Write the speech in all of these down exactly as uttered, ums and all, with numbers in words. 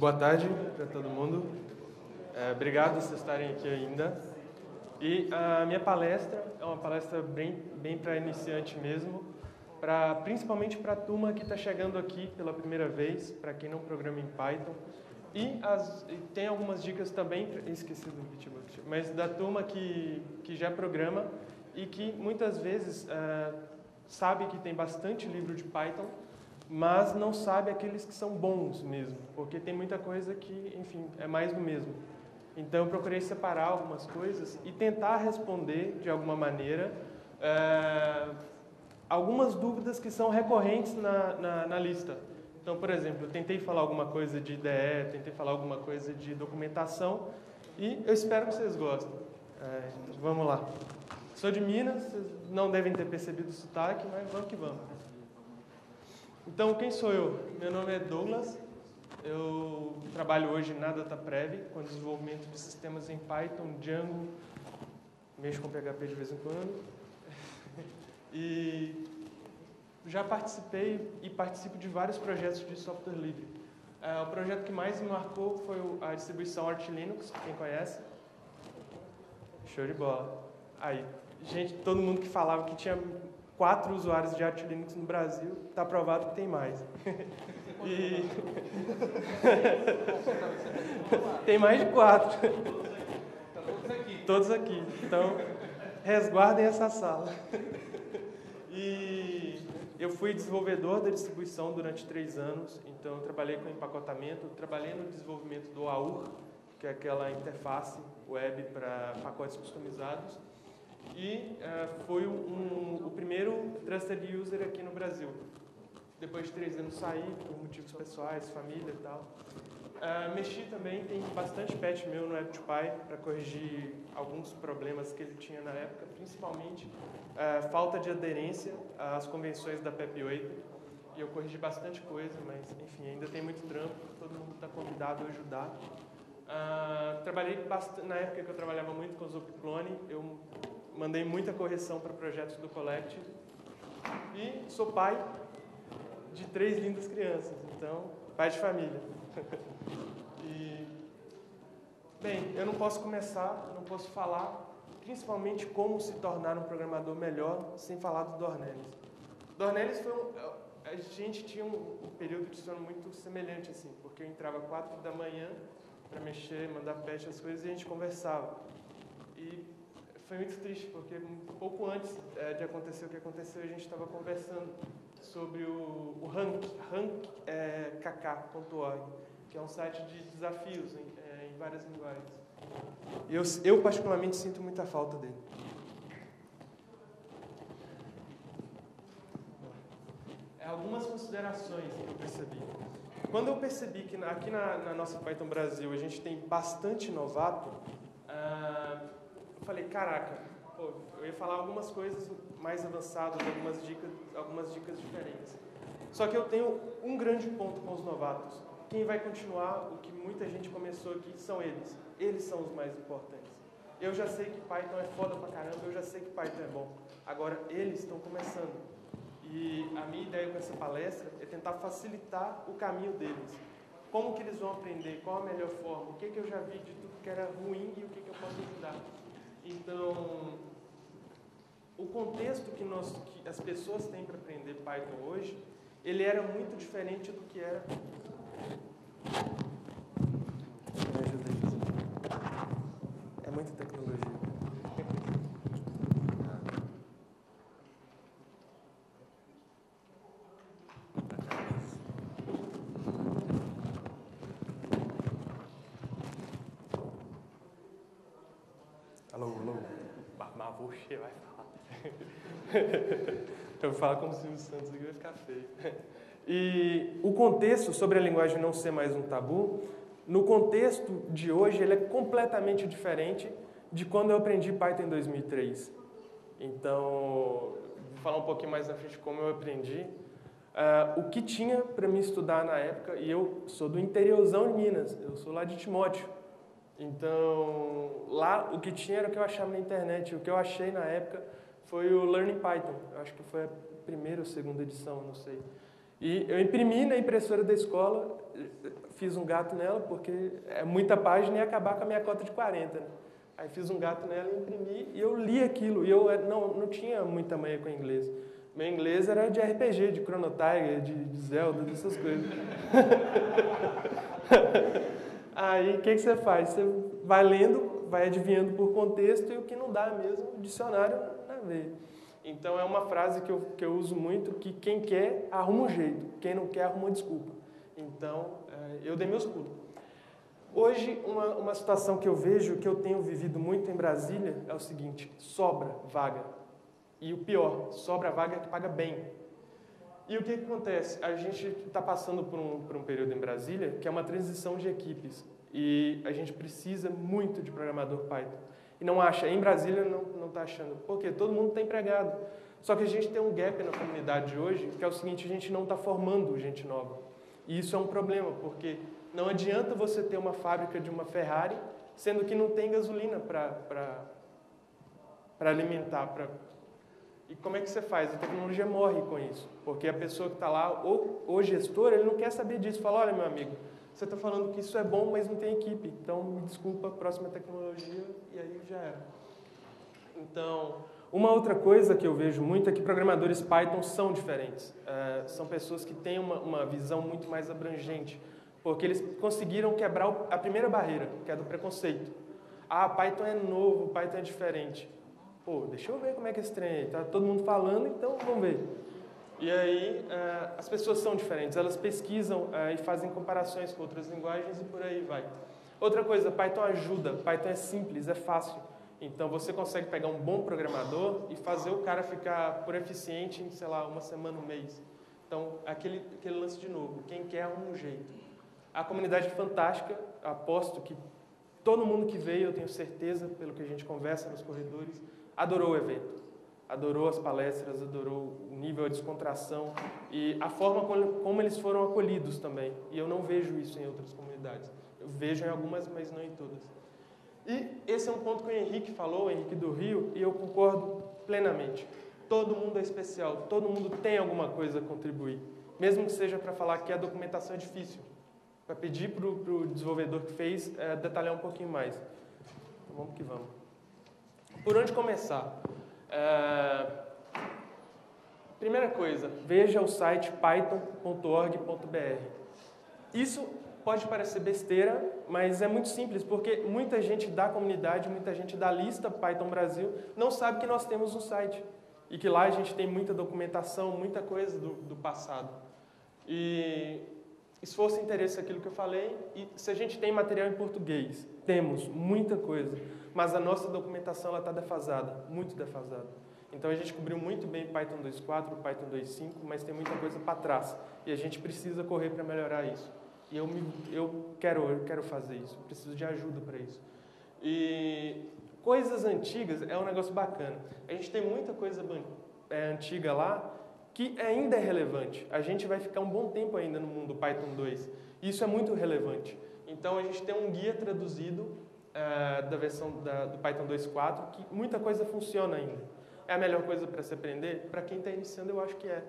Boa tarde para todo mundo. É, obrigado por vocês estarem aqui ainda. E a minha palestra é uma palestra bem, bem para iniciante mesmo, pra, principalmente para a turma que está chegando aqui pela primeira vez, para quem não programa em Python. E, as, e tem algumas dicas também, esqueci do Bitbox, mas da turma que, que já programa e que muitas vezes é, sabe que tem bastante livro de Python, mas não sabe aqueles que são bons mesmo, porque tem muita coisa que, enfim, é mais do mesmo. Então eu procurei separar algumas coisas e tentar responder de alguma maneira é, algumas dúvidas que são recorrentes na, na, na lista. Então, por exemplo, eu tentei falar alguma coisa de I D E, tentei falar alguma coisa de documentação e eu espero que vocês gostem. É, então, vamos lá. Sou de Minas, vocês não devem ter percebido o sotaque, mas vamos que vamos. Então, quem sou eu? Meu nome é Douglas, eu trabalho hoje na DataPrev, com desenvolvimento de sistemas em Python, Django, mexo com P H P de vez em quando, e já participei e participo de vários projetos de software livre. É, o projeto que mais me marcou foi a distribuição Arch Linux, quem conhece? Show de bola. Aí, gente, todo mundo que falava que tinha quatro usuários de Arch Linux no Brasil, está provado que tem mais. E... tem mais de quatro. Todos aqui. Todos aqui. Então, resguardem essa sala. E eu fui desenvolvedor da distribuição durante três anos, então eu trabalhei com empacotamento, trabalhei no desenvolvimento do A U R, que é aquela interface web para pacotes customizados, e uh, fui um, o primeiro Trusted User aqui no Brasil. Depois de três anos saí, por motivos pessoais, família e tal. Uh, mexi também, tem bastante patch meu no WebToPy para corrigir alguns problemas que ele tinha na época, principalmente uh, falta de aderência às convenções da P E P oito. E eu corrigi bastante coisa, mas enfim, ainda tem muito trampo, todo mundo está convidado a ajudar. Uh, trabalhei bastante, na época que eu trabalhava muito com o Zooplone, eu mandei muita correção para projetos do Collective. E sou pai de três lindas crianças, então, pai de família. E, bem, eu não posso começar, não posso falar, principalmente como se tornar um programador melhor, sem falar do Dornelles. Dornelles foi um... A gente tinha um, um período de sono muito semelhante, assim, porque eu entrava às quatro da manhã para mexer, mandar patch, as coisas, e a gente conversava. E foi muito triste, porque um pouco antes é, de acontecer o que aconteceu, a gente estava conversando sobre o, o rank, rank é, k k ponto org, que é um site de desafios em, é, em várias linguagens. Eu, eu, particularmente, sinto muita falta dele. É, algumas considerações que eu percebi. Quando eu percebi que aqui na, na nossa Python Brasil a gente tem bastante novato, ah, eu falei, caraca, pô, eu ia falar algumas coisas mais avançadas, algumas dicas, algumas dicas diferentes. Só que eu tenho um grande ponto com os novatos. Quem vai continuar, o que muita gente começou aqui, são eles. Eles são os mais importantes. Eu já sei que Python é foda pra caramba, eu já sei que Python é bom. Agora, eles estão começando. E a minha ideia com essa palestra é tentar facilitar o caminho deles. Como que eles vão aprender, qual a melhor forma, o que, que eu já vi de tudo que era ruim e o que, que eu posso ajudar. Então, o contexto que, nós, que as pessoas têm para aprender Python hoje, ele era muito diferente do que era... Me ajuda aí. É muita tecnologia. Alô, alô. Mas você vai falar. Eu vou falar como o Silvio Santos aqui, vai ficar feio. E o contexto sobre a linguagem não ser mais um tabu, no contexto de hoje, ele é completamente diferente de quando eu aprendi Python em dois mil e três. Então, vou falar um pouquinho mais na frente como eu aprendi. Uh, o que tinha para me estudar na época, e eu sou do interiorzão de Minas, eu sou lá de Timóteo. Então, lá o que tinha era o que eu achava na internet. O que eu achei na época foi o Learning Python. Eu acho que foi a primeira ou segunda edição, não sei. E eu imprimi na impressora da escola, fiz um gato nela, porque é muita página e ia acabar com a minha cota de quarenta. Né? Aí fiz um gato nela e imprimi, e eu li aquilo, e eu não, não tinha muita manha com inglês. Meu inglês era de R P G, de Chrono Trigger, de, de Zelda, dessas coisas. Aí, o que, que você faz? Você vai lendo, vai adivinhando por contexto, e o que não dá mesmo, o dicionário na veia. Então, é uma frase que eu, que eu uso muito, que quem quer, arruma um jeito. Quem não quer, arruma uma desculpa. Então, eu dei meus pulos. Hoje, uma, uma situação que eu vejo, que eu tenho vivido muito em Brasília, é o seguinte: sobra vaga. E o pior, sobra vaga que paga bem. E o que, que acontece? A gente está passando por um, por um período em Brasília que é uma transição de equipes. E a gente precisa muito de programador Python. E não acha, em Brasília não está achando, porque todo mundo está empregado. Só que a gente tem um gap na comunidade hoje, que é o seguinte: a gente não está formando gente nova. E isso é um problema, porque não adianta você ter uma fábrica de uma Ferrari, sendo que não tem gasolina para alimentar. Pra... E como é que você faz? A tecnologia morre com isso, porque a pessoa que está lá, ou o gestor, ele não quer saber disso. Fala: olha, meu amigo, você está falando que isso é bom, mas não tem equipe. Então, me desculpa, próxima tecnologia, e aí já era. Então, uma outra coisa que eu vejo muito é que programadores Python são diferentes. É, são pessoas que têm uma, uma visão muito mais abrangente, porque eles conseguiram quebrar a primeira barreira, que é do preconceito. Ah, Python é novo, Python é diferente. Pô, deixa eu ver como é que é esse trem aí. Tá todo mundo falando, então vamos ver. E aí, uh, as pessoas são diferentes. Elas pesquisam uh, e fazem comparações com outras linguagens e por aí vai. Outra coisa, Python ajuda. Python é simples, é fácil. Então, você consegue pegar um bom programador e fazer o cara ficar por eficiente em, sei lá, uma semana, um mês. Então, aquele, aquele lance de novo. Quem quer, arruma um jeito. A comunidade é fantástica. Aposto que todo mundo que veio, eu tenho certeza, pelo que a gente conversa nos corredores, adorou o evento, adorou as palestras, adorou o nível de descontração e a forma como eles foram acolhidos também. E eu não vejo isso em outras comunidades. Eu vejo em algumas, mas não em todas. E esse é um ponto que o Henrique falou, o Henrique do Rio, e eu concordo plenamente. Todo mundo é especial, todo mundo tem alguma coisa a contribuir. Mesmo que seja para falar que a documentação é difícil. Para pedir para o desenvolvedor que fez é, detalhar um pouquinho mais. Então, vamos que vamos. Por onde começar? É... Primeira coisa, veja o site python ponto org ponto br. Isso pode parecer besteira, mas é muito simples, porque muita gente da comunidade, muita gente da lista Python Brasil não sabe que nós temos um site. E que lá a gente tem muita documentação, muita coisa do, do passado. E esforço e interesse aquilo que eu falei. E se a gente tem material em português, temos muita coisa. Mas a nossa documentação está defasada, muito defasada. Então, a gente cobriu muito bem Python dois ponto quatro, Python dois ponto cinco, mas tem muita coisa para trás. E a gente precisa correr para melhorar isso. E eu, me, eu, quero, eu quero fazer isso, preciso de ajuda para isso. E coisas antigas é um negócio bacana. A gente tem muita coisa é, antiga lá que ainda é relevante. A gente vai ficar um bom tempo ainda no mundo Python dois. Isso é muito relevante. Então, a gente tem um guia traduzido Uh, da versão da, do Python dois ponto quatro, que muita coisa funciona ainda. É a melhor coisa para se aprender? Para quem está iniciando, eu acho que é.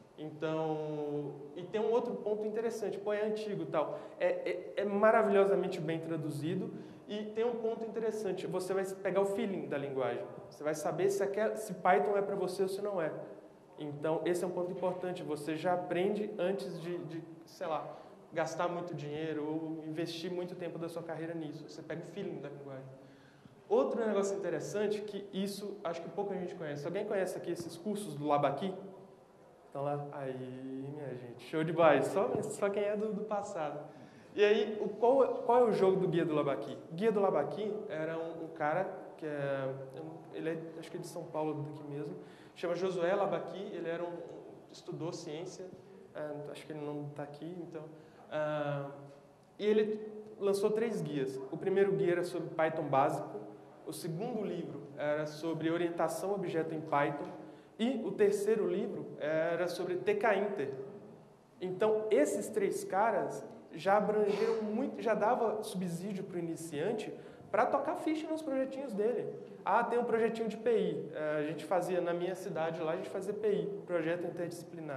Então, e tem um outro ponto interessante, pô, é antigo e tal. É, é, é maravilhosamente bem traduzido e tem um ponto interessante, você vai pegar o feeling da linguagem. Você vai saber se, aquela, se Python é para você ou se não é. Então, esse é um ponto importante, você já aprende antes de, de sei lá, gastar muito dinheiro ou investir muito tempo da sua carreira nisso. Você pega o feeling da linguagem. Outro negócio interessante, que isso acho que pouca gente conhece. Alguém conhece aqui esses cursos do Labaqui? Estão lá? Aí, minha gente, show de bola. Só, só quem é do, do passado. E aí, o, qual, qual é o jogo do Guia do Labaqui? O Guia do Labaqui era um, um cara que é... Ele é, acho que é de São Paulo, daqui mesmo. Chama Josué Labaqui. Ele era um, estudou ciência. Uh, acho que ele não está aqui, então... Uh, e ele lançou três guias. O primeiro guia era sobre Python básico, o segundo livro era sobre orientação a objeto em Python e o terceiro livro era sobre T K Inter. Então, esses três caras já abrangeram muito, já dava subsídio para o iniciante para tocar ficha nos projetinhos dele. Ah, tem um projetinho de P I. Uh, a gente fazia, na minha cidade lá, a gente fazia P I, Projeto Interdisciplinar.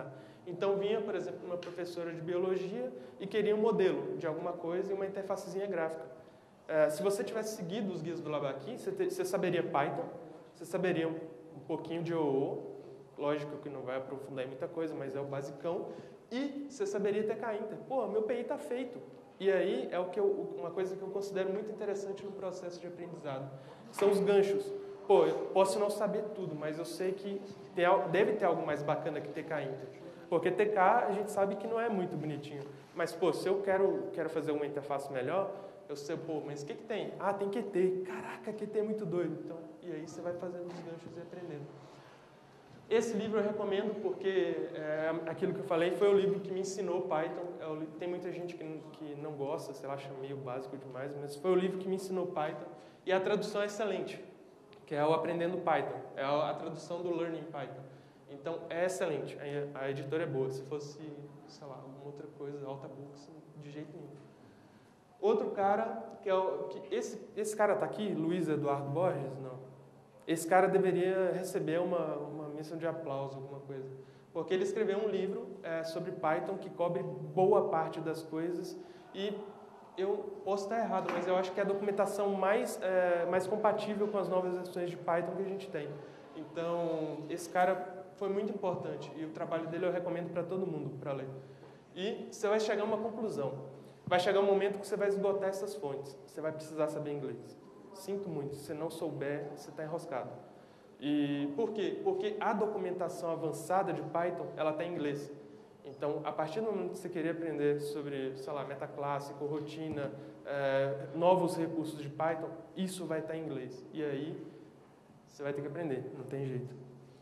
Então vinha, por exemplo, uma professora de biologia e queria um modelo de alguma coisa e uma interfacezinha gráfica. É, se você tivesse seguido os guias do Labaqui, você, te, você saberia Python, você saberia um, um pouquinho de O O, lógico que não vai aprofundar em muita coisa, mas é o basicão, e você saberia T K Inter. Pô, meu P I está feito. E aí é o que eu, uma coisa que eu considero muito interessante no processo de aprendizado. São os ganchos. Pô, eu posso não saber tudo, mas eu sei que tem, deve ter algo mais bacana que T K Inter. Porque T K a gente sabe que não é muito bonitinho. Mas, pô, se eu quero, quero fazer uma interface melhor, eu sei, pô, mas o que, que tem? Ah, tem Q T. Caraca, Q T é muito doido. Então, e aí você vai fazendo os ganchos e aprendendo. Esse livro eu recomendo porque, é, aquilo que eu falei, foi o livro que me ensinou Python. É o, tem muita gente que, que não gosta, sei lá, acha meio básico demais, mas foi o livro que me ensinou Python. E a tradução é excelente, que é o Aprendendo Python. É a, a tradução do Learning Python. Então, é excelente. A, a editora é boa. Se fosse, sei lá, alguma outra coisa, Alta Books, de jeito nenhum. Outro cara, que é o... Que esse, esse cara está aqui, Luiz Eduardo Borges? Não. Esse cara deveria receber uma, uma menção de aplauso, alguma coisa. Porque ele escreveu um livro é, sobre Python que cobre boa parte das coisas e eu posso estar errado, mas eu acho que é a documentação mais, é, mais compatível com as novas versões de Python que a gente tem. Então, esse cara foi muito importante e o trabalho dele eu recomendo para todo mundo para ler. E você vai chegar a uma conclusão. Vai chegar um momento que você vai esgotar essas fontes. Você vai precisar saber inglês. Sinto muito, se você não souber, você está enroscado. E por quê? Porque a documentação avançada de Python, ela está em inglês. Então, a partir do momento que você querer aprender sobre, sei lá, metaclássico, rotina, é, novos recursos de Python, isso vai estar em inglês. E aí, você vai ter que aprender, não tem jeito.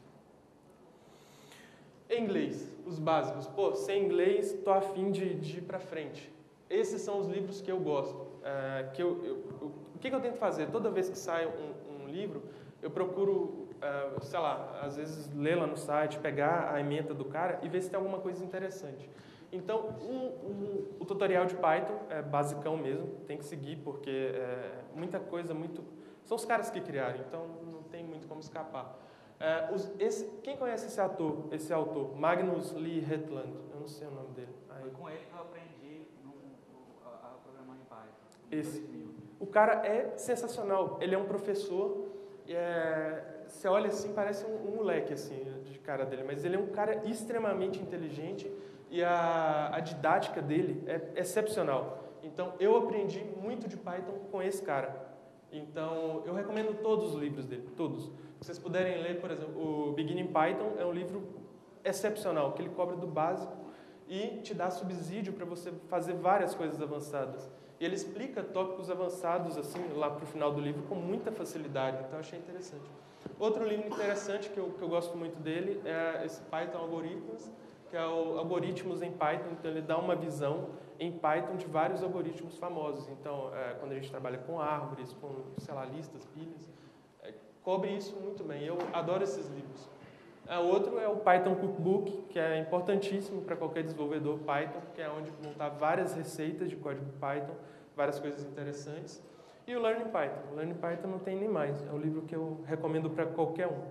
Em inglês, os básicos. Pô, sem inglês, estou afim de, de ir para frente. Esses são os livros que eu gosto. É, que eu, eu, eu, o que, que eu tento fazer? Toda vez que sai um, um livro, eu procuro, é, sei lá, às vezes ler lá no site, pegar a ementa do cara e ver se tem alguma coisa interessante. Então, um, um, o tutorial de Python é basicão mesmo, tem que seguir, porque é muita coisa, muito... São os caras que criaram, então não tem muito como escapar. É, os, esse, quem conhece esse ator, esse autor? Magnus Lee Hetland, eu não sei o nome dele. Aí. Foi com ele que eu aprendi no, no, a, a programar em Python. Esse. O cara é sensacional, ele é um professor, é, você olha assim, parece um, um moleque assim, de cara dele, mas ele é um cara extremamente inteligente e a, a didática dele é excepcional. Então, eu aprendi muito de Python com esse cara. Então, eu recomendo todos os livros dele, todos. Se vocês puderem ler, por exemplo, o Beginning Python é um livro excepcional, que ele cobra do básico e te dá subsídio para você fazer várias coisas avançadas. E ele explica tópicos avançados, assim, lá para o final do livro, com muita facilidade. Então, eu achei interessante. Outro livro interessante que eu, que eu gosto muito dele é esse Python Algorithms, que é o Algoritmos em Python. Então, ele dá uma visão em Python de vários algoritmos famosos. Então, é, quando a gente trabalha com árvores, com, sei lá, listas, pilhas, é, cobre isso muito bem. Eu adoro esses livros. É, outro é o Python Cookbook, que é importantíssimo para qualquer desenvolvedor Python, que é onde montar várias receitas de código Python, várias coisas interessantes. E o Learning Python. O Learning Python não tem nem mais. É um livro que eu recomendo para qualquer um.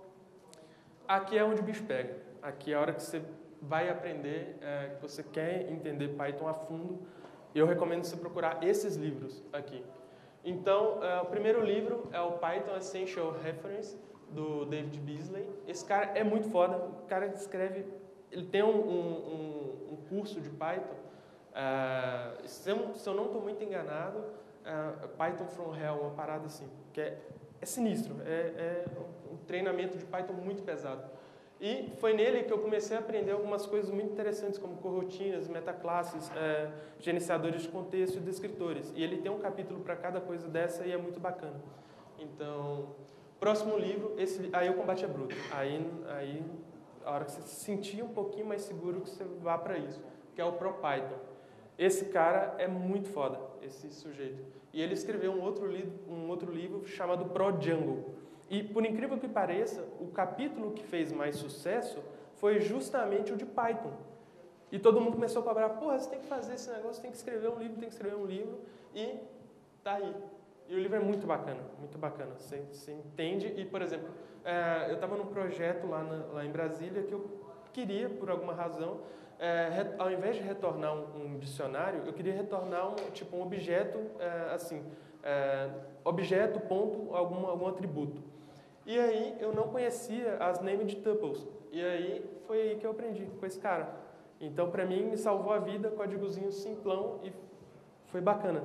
Aqui é onde o bicho pega. Aqui é a hora que você vai aprender, é, que você quer entender Python a fundo. E eu recomendo você procurar esses livros aqui. Então, é, o primeiro livro é o Python Essential Reference, do David Beasley. Esse cara é muito foda. O cara escreve... Ele tem um, um, um curso de Python. Uh, se, eu, se eu não estou muito enganado, uh, Python from Hell, uma parada assim, que é, é sinistro. É, é um treinamento de Python muito pesado. E foi nele que eu comecei a aprender algumas coisas muito interessantes, como coroutinas, metaclasses, é, gerenciadores de contexto e descritores. E ele tem um capítulo para cada coisa dessa e é muito bacana. Então, próximo livro, esse, aí o combate é bruto. Aí, aí, a hora que você se sentir um pouquinho mais seguro, que você vá para isso, que é o ProPython. Esse cara é muito foda, esse sujeito. E ele escreveu um outro, li um outro livro chamado ProDjango. E, por incrível que pareça, o capítulo que fez mais sucesso foi justamente o de Python. E todo mundo começou a cobrar, porra, você tem que fazer esse negócio, tem que escrever um livro, tem que escrever um livro. E tá aí. E o livro é muito bacana, muito bacana. Você, você entende. E, por exemplo, é, eu estava num projeto lá, na, lá em Brasília que eu queria, por alguma razão, é, ao invés de retornar um, um dicionário, eu queria retornar um, tipo, um objeto, é, assim, é, objeto, ponto, algum, algum atributo. E aí eu não conhecia as named tuples. E aí foi aí que eu aprendi com esse cara. Então, para mim, me salvou a vida, códigozinho simplão e foi bacana.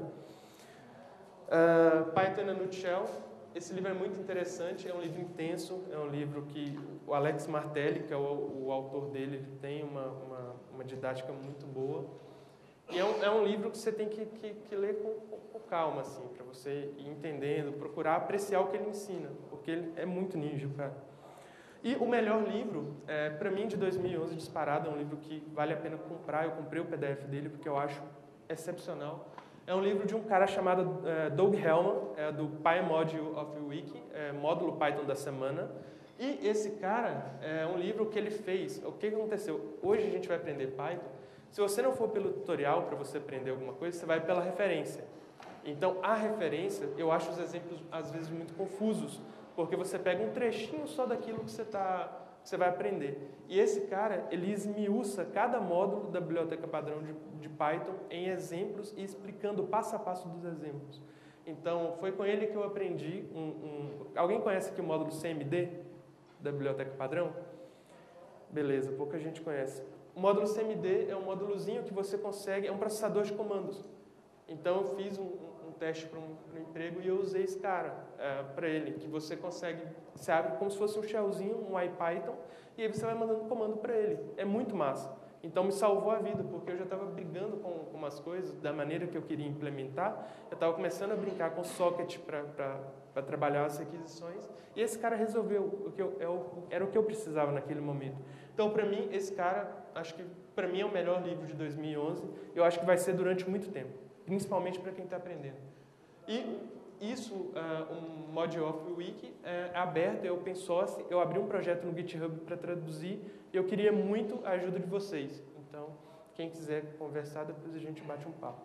Uh, Python in a Nutshell. Esse livro é muito interessante, é um livro intenso, é um livro que o Alex Martelli, que é o, o autor dele, ele tem uma, uma, uma didática muito boa. E é um, é um livro que você tem que, que, que ler com, com, com calma, assim, para você ir entendendo, procurar apreciar o que ele ensina, porque ele é muito ninja, cara. E o melhor livro, é, para mim, de dois mil e onze, disparado, é um livro que vale a pena comprar. Eu comprei o P D F dele porque eu acho excepcional. É um livro de um cara chamado é, Doug Hellman, é, do PyModule of the Week, é, módulo Python da semana. E esse cara, é um livro que ele fez. O que aconteceu? Hoje a gente vai aprender Python. Se você não for pelo tutorial para você aprender alguma coisa, você vai pela referência. Então, a referência, eu acho os exemplos, às vezes, muito confusos, porque você pega um trechinho só daquilo que você, tá, que você vai aprender. E esse cara, ele esmiuça cada módulo da biblioteca padrão de, de Python em exemplos e explicando passo a passo dos exemplos. Então, foi com ele que eu aprendi um... um... Alguém conhece aqui o módulo C M D da biblioteca padrão? Beleza, pouca gente conhece. O módulo C M D é um módulozinho que você consegue... É um processador de comandos. Então, eu fiz um, um, um teste para um, um emprego e eu usei esse cara é, para ele, que você consegue... Você abre como se fosse um shellzinho, um IPython, e aí você vai mandando comando para ele. É muito massa. Então, me salvou a vida, porque eu já estava brigando com, com umas coisas da maneira que eu queria implementar. Eu estava começando a brincar com socket para trabalhar as requisições. E esse cara resolveu o que eu, eu, era o que eu precisava naquele momento. Então, para mim, esse cara, acho que para mim é o melhor livro de dois mil e onze. Eu acho que vai ser durante muito tempo, principalmente para quem está aprendendo. E isso, uh, um Mod of the Week, é aberto, é open source. Eu abri um projeto no GitHub para traduzir e eu queria muito a ajuda de vocês. Então, quem quiser conversar, depois a gente bate um papo.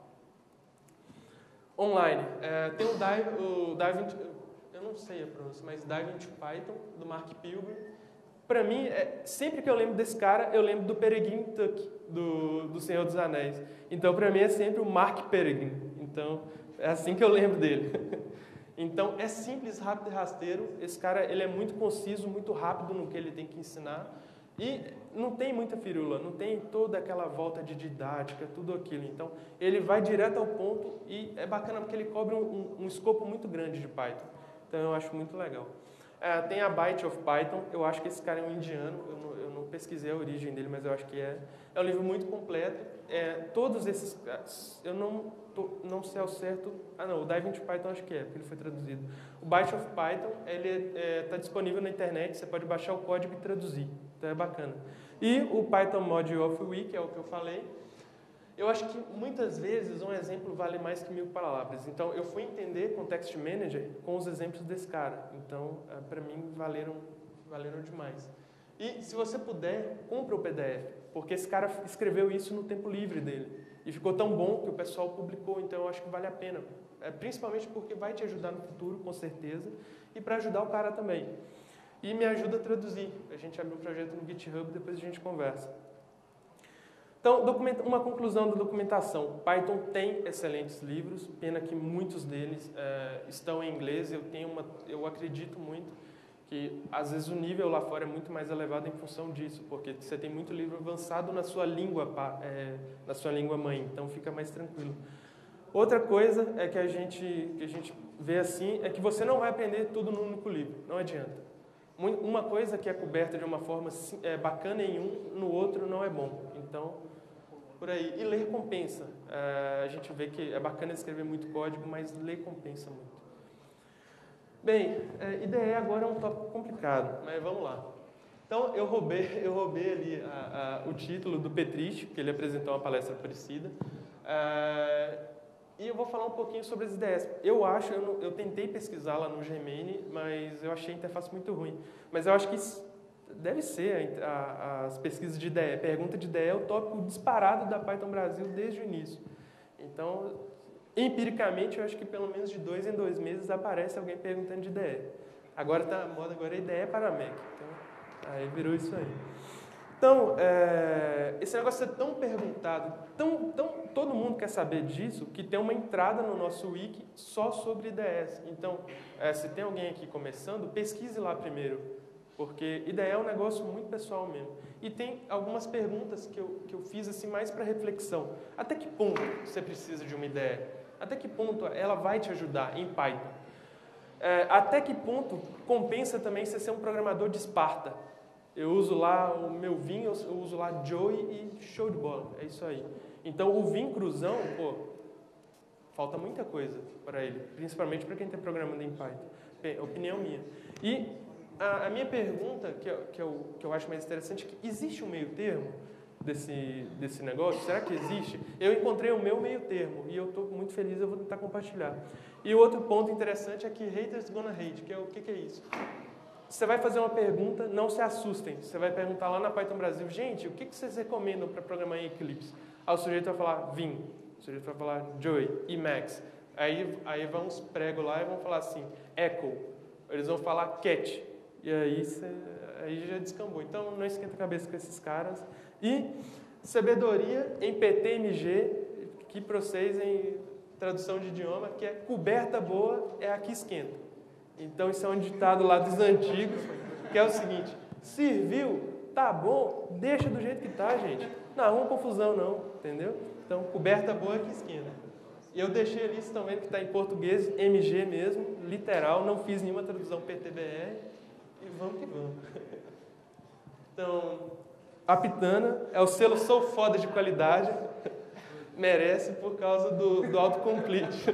Online. Uh, tem o Dive, o Dive into, eu não sei a pronúncia, mas Dive into Python, do Mark Pilgrim. Para mim, é, sempre que eu lembro desse cara, eu lembro do Peregrine Tuck, do, do Senhor dos Anéis. Então, para mim, é sempre o Mark Peregrine. Então, é assim que eu lembro dele. Então, é simples, rápido e rasteiro. Esse cara, ele é muito conciso, muito rápido no que ele tem que ensinar. E não tem muita firula, não tem toda aquela volta de didática, tudo aquilo. Então, ele vai direto ao ponto e é bacana porque ele cobre um, um, um escopo muito grande de Python. Então, eu acho muito legal. É, tem a Byte of Python. Eu acho que esse cara é um indiano. Eu não, eu não pesquisei a origem dele, mas eu acho que é. É um livro muito completo. É, todos esses... Eu não, tô, não sei ao certo... Ah, não. O Dive into Python acho que é, porque ele foi traduzido. O Byte of Python, ele está é, tá disponível na internet. Você pode baixar o código e traduzir. Então, é bacana. E o Python Module of the Week, é o que eu falei. Eu acho que, muitas vezes, um exemplo vale mais que mil palavras. Então, eu fui entender Context Manager com os exemplos desse cara. Então, para mim, valeram, valeram demais. E, se você puder, compre o P D F, porque esse cara escreveu isso no tempo livre dele. E ficou tão bom que o pessoal publicou, então eu acho que vale a pena. É, principalmente porque vai te ajudar no futuro, com certeza, e para ajudar o cara também. E me ajuda a traduzir. A gente abre um projeto no GitHub, depois a gente conversa. Então, uma conclusão da documentação. Python tem excelentes livros, pena que muitos deles é, estão em inglês. Eu, tenho uma, eu acredito muito que, às vezes, o nível lá fora é muito mais elevado em função disso, porque você tem muito livro avançado na sua língua, é, na sua língua mãe, então fica mais tranquilo. Outra coisa é que a gente, que a gente vê assim, é que você não vai aprender tudo num único livro, não adianta. Uma coisa que é coberta de uma forma é, bacana em um, no outro não é bom. Então, por aí. E ler compensa. Uh, a gente vê que é bacana escrever muito código, mas ler compensa muito. Bem, uh, I D E agora é um tópico complicado, mas vamos lá. Então, eu roubei, eu roubei ali a, a, o título do Petrich, que ele apresentou uma palestra parecida. Uh, e eu vou falar um pouquinho sobre as ideias. Eu acho, eu, não, eu tentei pesquisar lá no Gemini, mas eu achei a interface muito ruim. Mas eu acho que deve ser a, a, as pesquisas de I D E. Pergunta de I D E é o tópico disparado da Python Brasil desde o início. Então, empiricamente, eu acho que pelo menos de dois em dois meses aparece alguém perguntando de I D E. Agora está a moda, agora é I D E para Mac. Então, aí virou isso aí. Então, é, esse negócio é tão perguntado, tão, tão, todo mundo quer saber disso, que tem uma entrada no nosso wiki só sobre I D Es. Então, é, se tem alguém aqui começando, pesquise lá primeiro, porque I D E é um negócio muito pessoal mesmo. E tem algumas perguntas que eu, que eu fiz assim, mais para reflexão. Até que ponto você precisa de uma I D E? Até que ponto ela vai te ajudar em Python? É, até que ponto compensa também você ser um programador de Sparta? Eu uso lá o meu Vim, eu uso lá Joey e show de bola, é isso aí. Então o Vim cruzão, pô, falta muita coisa para ele, principalmente para quem está programando em Python, opinião minha. E a, a minha pergunta, que eu, que, eu, que eu acho mais interessante, é que existe um meio termo desse, desse negócio? Será que existe? Eu encontrei o meu meio termo e eu estou muito feliz, eu vou tentar compartilhar. E o outro ponto interessante é que haters gonna hate, que é o que, que é isso? Você vai fazer uma pergunta, não se assustem. Você vai perguntar lá na Python Brasil, gente, o que vocês recomendam para programar em Eclipse? Aí o sujeito vai falar Vim, o sujeito vai falar Joey, Emacs. Aí, aí vão uns pregos lá e vão falar assim, Echo. Eles vão falar Cat. E aí, você, aí já descambou. Então, não esquenta a cabeça com esses caras. E sabedoria em P T M G, que para vocês em tradução de idioma, que é coberta boa é a que esquenta. Então, isso é um ditado lá dos antigos, que é o seguinte, serviu, tá bom, deixa do jeito que tá, gente. Não arruma confusão, não, entendeu? Então, coberta boa que esquina. E eu deixei ali, vocês estão vendo que está em português, M G mesmo, literal, não fiz nenhuma tradução P T B R, e vamos que vamos. Então, a Pitana é o selo Sou Foda de qualidade, merece por causa do, do autocomplete.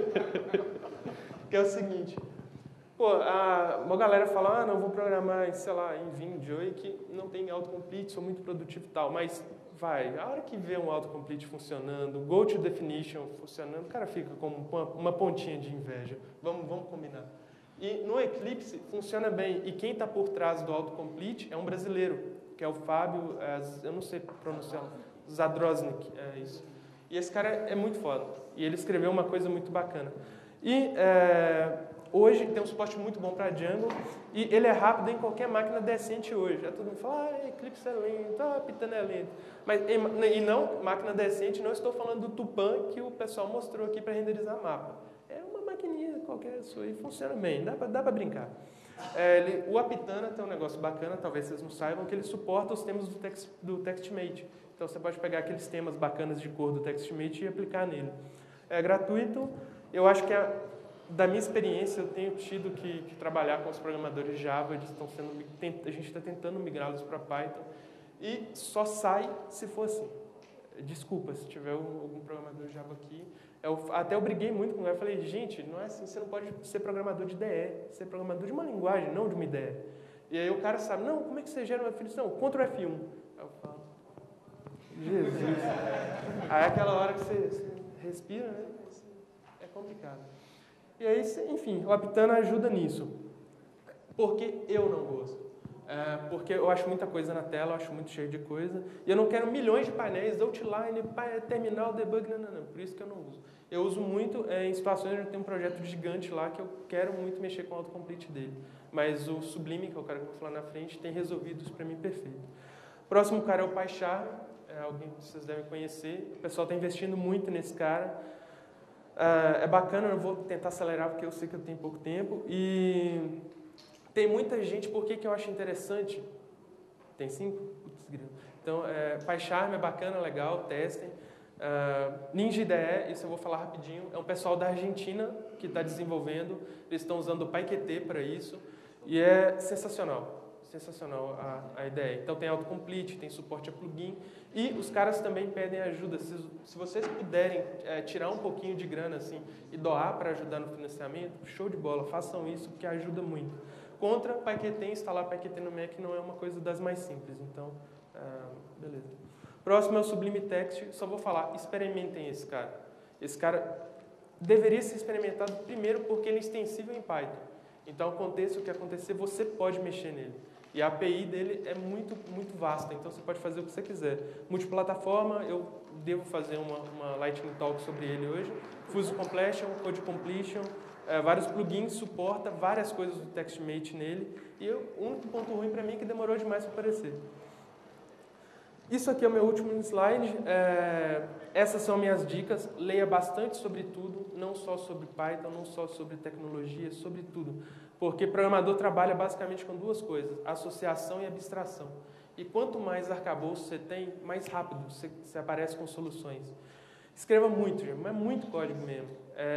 Que é o seguinte... Pô, a, uma galera fala, ah, não, vou programar, sei lá, em Vim, Joey, que não tem autocomplete, sou muito produtivo e tal, mas vai, a hora que vê um autocomplete funcionando, go to definition funcionando, o cara fica com uma, uma pontinha de inveja, vamos, vamos combinar. E no Eclipse funciona bem, e quem está por trás do autocomplete é um brasileiro, que é o Fábio, é, eu não sei pronunciar, Zadroznik, é isso. E esse cara é muito foda, e ele escreveu uma coisa muito bacana. E... É, hoje tem um suporte muito bom para Django e ele é rápido em qualquer máquina decente hoje. Já todo mundo fala, ah, Eclipse é lento, ah, Pitana é lento. Mas, e não, máquina decente, não estou falando do Tupan que o pessoal mostrou aqui para renderizar mapa. É uma maquininha qualquer sua e funciona bem, dá para brincar. É, ele, o Apitana tem um negócio bacana, talvez vocês não saibam, que ele suporta os temas do, text, do TextMate. Então você pode pegar aqueles temas bacanas de cor do TextMate e aplicar nele. É gratuito, eu acho que é... Da minha experiência, eu tenho tido que, que trabalhar com os programadores Java, eles estão sendo, a gente está tentando migrá-los para Python, e só sai se for assim. Desculpa se tiver algum programador Java aqui. Eu, até eu briguei muito com ele, eu falei, gente, não é assim, você não pode ser programador de I D E, ser programador de uma linguagem, não de uma ideia. E aí o cara sabe, não, como é que você gera uma definição? Não, Ctrl F um. Aí eu falo, Jesus. Aí é aquela hora que você, você respira, né? É complicado. E aí, enfim, o Apitana ajuda nisso. Porque eu não gosto. É, porque eu acho muita coisa na tela, eu acho muito cheio de coisa. E eu não quero milhões de painéis, outline, terminal, debug, não, não, não. Por isso que eu não uso. Eu uso muito é, em situações onde eu tenho um projeto gigante lá que eu quero muito mexer com o autocomplete dele. Mas o Sublime, que é o cara que eu vou falar na frente, tem resolvido isso para mim perfeito. O próximo cara é o PyCharm, é alguém que vocês devem conhecer. O pessoal está investindo muito nesse cara. Uh, é bacana, eu vou tentar acelerar porque eu sei que eu tenho pouco tempo. E tem muita gente, por que que eu acho interessante? Tem cinco? Putz, então, é, PyCharm é bacana, legal, testem. Uh, Ninja I D E, isso eu vou falar rapidinho, é um pessoal da Argentina que está desenvolvendo, eles estão usando o PyQt para isso, e é sensacional. Sensacional a, a ideia. Então tem autocomplete, tem suporte a plugin e os caras também pedem ajuda. Se, se vocês puderem é, tirar um pouquinho de grana assim e doar para ajudar no financiamento, show de bola, façam isso porque ajuda muito. Contra PyQt, instalar PyQt no Mac não é uma coisa das mais simples. Então, ah, beleza. Próximo é o Sublime Text. Só vou falar, experimentem esse cara. Esse cara deveria ser experimentado primeiro porque ele é extensível em Python. Então, aconteça o que acontecer, você pode mexer nele. E a A P I dele é muito, muito vasta, então você pode fazer o que você quiser. Multiplataforma, eu devo fazer uma, uma Lightning Talk sobre ele hoje. Fuse Completion, Code Completion, é, vários plugins, suporta várias coisas do TextMate nele. E eu, o único ponto ruim para mim é que demorou demais para aparecer. Isso aqui é o meu último slide. É, essas são minhas dicas. Leia bastante sobre tudo, não só sobre Python, não só sobre tecnologia, sobre tudo. Porque programador trabalha basicamente com duas coisas, associação e abstração. E quanto mais arcabouço você tem, mais rápido você, você aparece com soluções. Escreva muito, gente, mas muito código mesmo.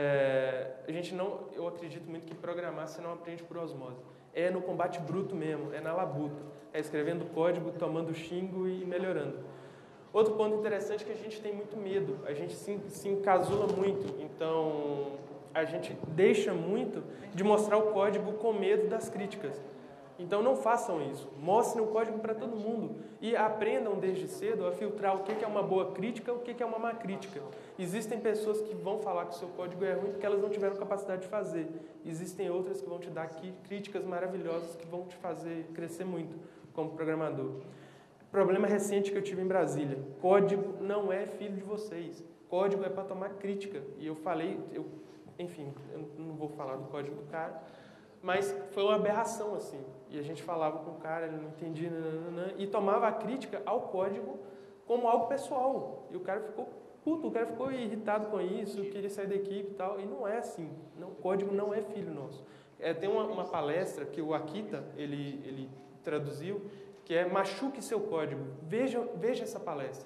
É, a gente não, eu acredito muito que programar você não aprende por osmose. É no combate bruto mesmo, é na labuta. É escrevendo código, tomando xingo e melhorando. Outro ponto interessante é que a gente tem muito medo, a gente se, se encasula muito, então a gente deixa muito de mostrar o código com medo das críticas. Então não façam isso, mostrem o código para todo mundo e aprendam desde cedo a filtrar o que é uma boa crítica e o que é uma má crítica. Existem pessoas que vão falar que o seu código é ruim porque elas não tiveram capacidade de fazer. Existem outras que vão te dar aqui críticas maravilhosas que vão te fazer crescer muito como programador. Problema recente que eu tive em Brasília, código não é filho de vocês, código é para tomar crítica. E eu falei, eu, enfim, eu não vou falar do código do cara, mas foi uma aberração, assim. E a gente falava com o cara, ele não entendia, nananana, e tomava a crítica ao código como algo pessoal. E o cara ficou puto, o cara ficou irritado com isso, queria sair da equipe e tal. E não é assim. Não, o código não é filho nosso. É, tem uma, uma palestra que o Akita, ele, ele traduziu, que é Machuque Seu Código. Veja, veja essa palestra.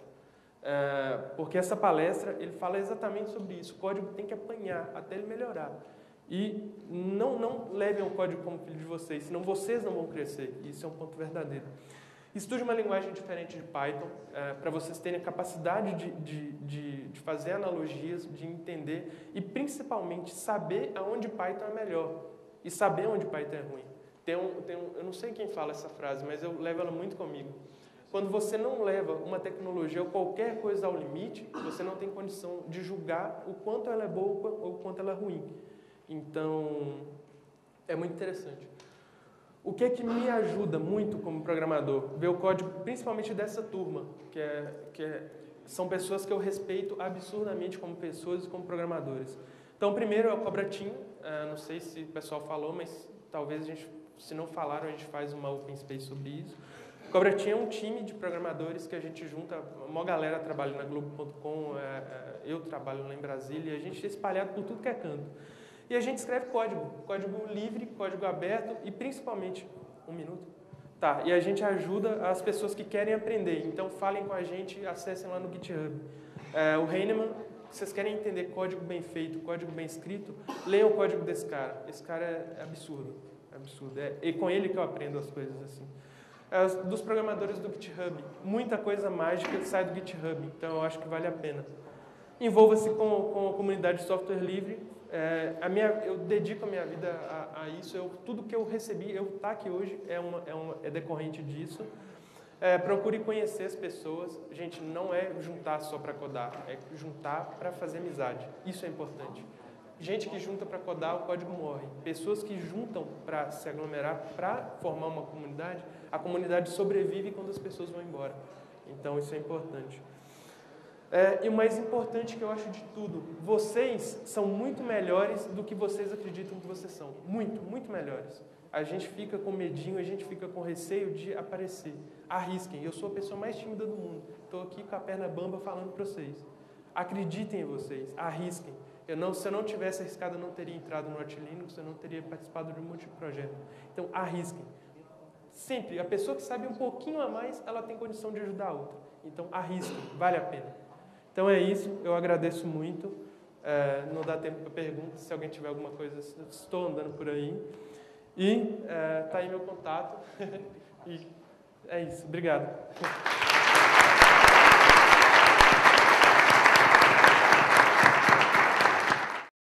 É, porque essa palestra, ele fala exatamente sobre isso. O código tem que apanhar até ele melhorar. E não, não levem o código como filho de vocês, senão vocês não vão crescer. Isso é um ponto verdadeiro. Estude uma linguagem diferente de Python, é, para vocês terem a capacidade de, de, de, de fazer analogias, de entender e, principalmente, saber aonde Python é melhor e saber onde Python é ruim. Tem um, tem um, eu não sei quem fala essa frase, mas eu levo ela muito comigo. Quando você não leva uma tecnologia ou qualquer coisa ao limite, você não tem condição de julgar o quanto ela é boa ou o quanto ela é ruim. Então, é muito interessante. O que é que me ajuda muito como programador? Ver o código, principalmente dessa turma, que, é, que é, são pessoas que eu respeito absurdamente como pessoas e como programadores. Então, primeiro é o Cobratinho, uh, não sei se o pessoal falou, mas talvez a gente, se não falaram, a gente faz uma open space sobre isso. O Cobratinho é um time de programadores que a gente junta, uma galera trabalha na Globo ponto com, uh, uh, eu trabalho lá em Brasília, e a gente é espalhado por tudo que é canto. E a gente escreve código, código livre, código aberto e principalmente... Um minuto? Tá, e a gente ajuda as pessoas que querem aprender. Então falem com a gente, acessem lá no GitHub. É, o Heinemann, se vocês querem entender código bem feito, código bem escrito, leiam o código desse cara. Esse cara é absurdo, é absurdo. É, e com ele que eu aprendo as coisas assim. É, dos programadores do GitHub, muita coisa mágica sai do GitHub, então eu acho que vale a pena. Envolva-se com, com a comunidade de software livre. É, a minha, eu dedico a minha vida a, a isso. Eu, tudo que eu recebi, eu estar aqui hoje é, uma, é, uma, é decorrente disso. É, procure conhecer as pessoas. Gente, não é juntar só para codar, é juntar para fazer amizade. Isso é importante. Gente que junta para codar, o código morre. Pessoas que juntam para se aglomerar, para formar uma comunidade, a comunidade sobrevive quando as pessoas vão embora. Então, isso é importante. É, e o mais importante que eu acho de tudo, vocês são muito melhores do que vocês acreditam que vocês são. Muito, muito melhores. A gente fica com medinho, a gente fica com receio de aparecer. Arrisquem. Eu sou a pessoa mais tímida do mundo. Estou aqui com a perna bamba falando para vocês. Acreditem em vocês. Arrisquem. Eu não, se eu não tivesse arriscado, eu não teria entrado no Arch Linux, eu não teria participado de um monte de projeto. Então, arrisquem. Sempre. A pessoa que sabe um pouquinho a mais, ela tem condição de ajudar a outra. Então, arrisquem. Vale a pena. Então é isso, eu agradeço muito. É, não dá tempo para perguntas, se alguém tiver alguma coisa, estou andando por aí. E está é, aí meu contato. E é isso, obrigado.